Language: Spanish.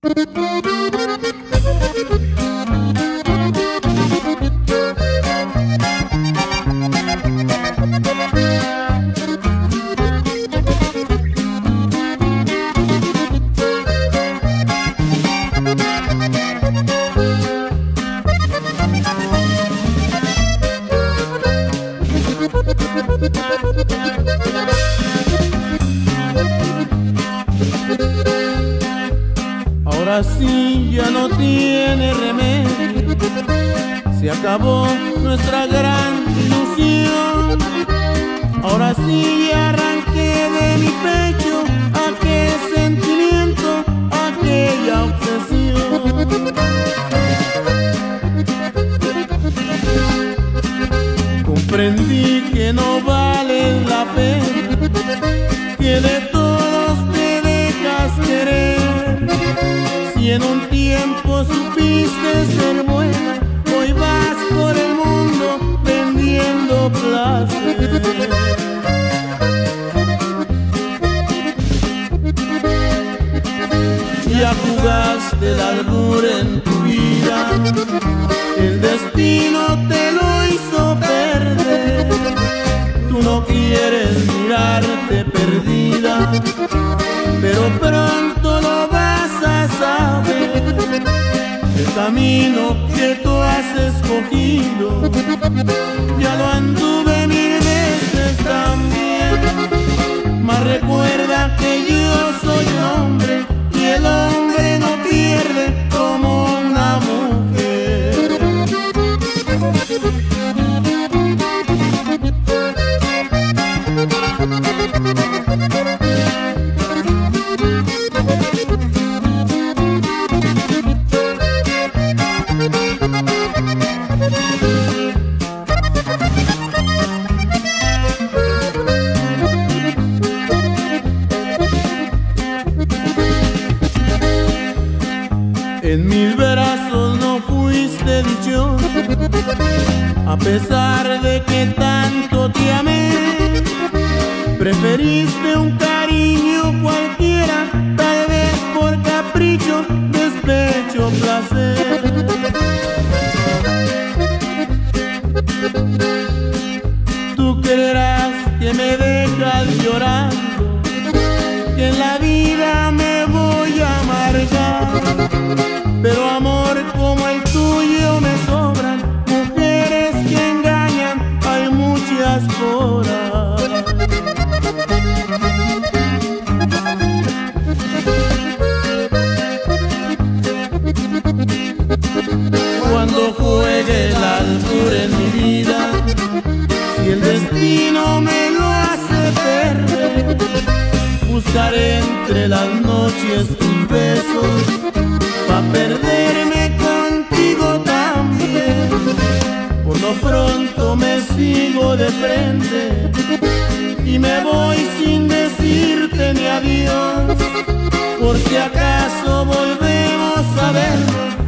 Ahora sí ya no tiene remedio, se acabó nuestra gran ilusión. Ahora sí ya arranqué de mi pecho aquel sentimiento, aquella obsesión. Comprendí que no vale la pena, que de todos te dejas querer. Si en un tiempo supiste ser buena, hoy vas por el mundo vendiendo placer. Ya jugaste el albur en tu vida, el destino te lo hizo perder. Tú no quieres mirarte perdida, pero pronto lo vas a saber. El camino que tú has escogido ya lo anduve 1000 veces también. Mas recuerda que yo soy hombre y el hombre no pierde como una mujer. En mis brazos no fuiste dichosa, a pesar de que tanto te amé. Preferiste un cariño cualquiera, tal vez por capricho, despecho, placer. Tú creerás que me dejas llorando, que en la vida me voy a amargar. Pero amor como el tuyo me sobran, mujeres que engañan hay muchas por ahí. Cuando juegue el albur en mi vida, si el destino me lo hace perder, buscaré entre las noches tus besos pa' perderme contigo también. Por lo pronto me sigo de frente y me voy sin decirte ni adiós. Por si acaso volvemos a vernos,